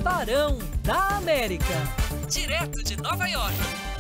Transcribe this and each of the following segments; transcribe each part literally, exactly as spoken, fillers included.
Barão da América, direto de Nova York.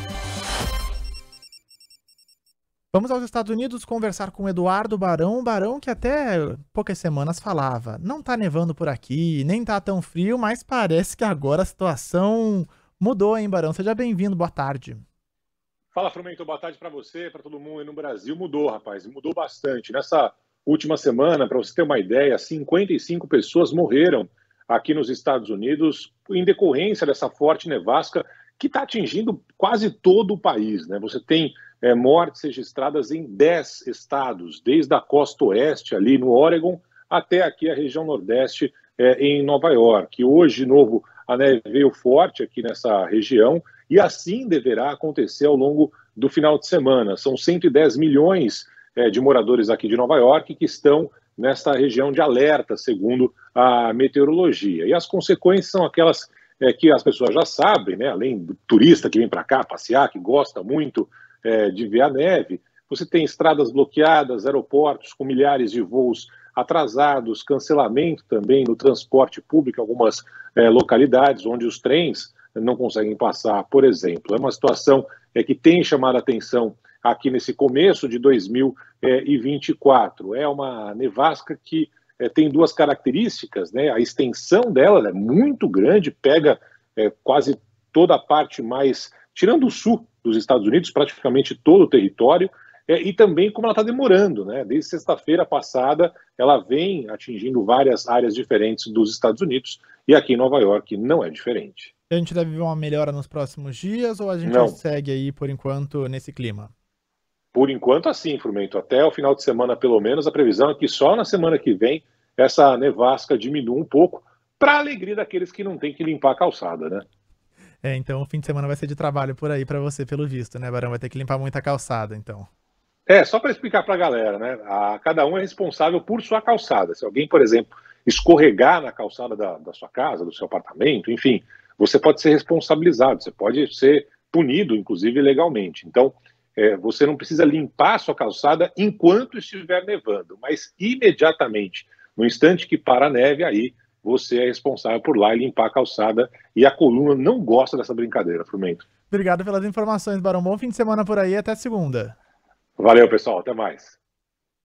Vamos aos Estados Unidos conversar com o Eduardo Barão, Barão que até poucas semanas falava, não tá nevando por aqui, nem tá tão frio, mas parece que agora a situação mudou, hein, Barão? Seja bem-vindo, boa tarde. Fala, Frumento, boa tarde para você, para todo mundo aí no Brasil. Mudou, rapaz, mudou bastante. Nessa última semana, para você ter uma ideia, cinquenta e cinco pessoas morreram aqui nos Estados Unidos em decorrência dessa forte nevasca que está atingindo quase todo o país, né? Você tem é, mortes registradas em dez estados, desde a costa oeste, ali no Oregon, até aqui a região nordeste, é, em Nova York. E hoje, de novo, a neve veio forte aqui nessa região, e assim deverá acontecer ao longo do final de semana. São cento e dez milhões é, de moradores aqui de Nova York que estão nesta região de alerta, segundo a meteorologia. E as consequências são aquelas é, que as pessoas já sabem, né? Além do turista que vem para cá passear, que gosta muito é, de ver a neve, você tem estradas bloqueadas, aeroportos com milhares de voos atrasados, cancelamento também no transporte público em algumas é, localidades onde os trens não conseguem passar, por exemplo. É uma situação é, que tem chamado a atenção aqui nesse começo de dois mil e vinte e quatro. É uma nevasca que é, tem duas características, né? A extensão dela é muito grande, pega é, quase toda a parte mais, tirando o sul dos Estados Unidos, praticamente todo o território, é, e também como ela está demorando, né? Desde sexta-feira passada, ela vem atingindo várias áreas diferentes dos Estados Unidos, e aqui em Nova York não é diferente. A gente deve ver uma melhora nos próximos dias ou a gente não. segue aí, por enquanto, nesse clima? Por enquanto, assim, Frumento, até o final de semana, pelo menos, a previsão é que só na semana que vem essa nevasca diminua um pouco, para a alegria daqueles que não têm que limpar a calçada, né? É, então o fim de semana vai ser de trabalho por aí para você, pelo visto, né, Barão? Vai ter que limpar muita calçada, então. É, só para explicar para a galera, né? A, cada um é responsável por sua calçada. Se alguém, por exemplo, escorregar na calçada da, da sua casa, do seu apartamento, enfim, você pode ser responsabilizado, você pode ser punido, inclusive, legalmente. Então, É, você não precisa limpar a sua calçada enquanto estiver nevando, mas imediatamente, no instante que para a neve, aí você é responsável por lá e limpar a calçada, e a coluna não gosta dessa brincadeira, Frumento. Obrigado pelas informações, Barão. Bom fim de semana por aí, até segunda. Valeu, pessoal, até mais.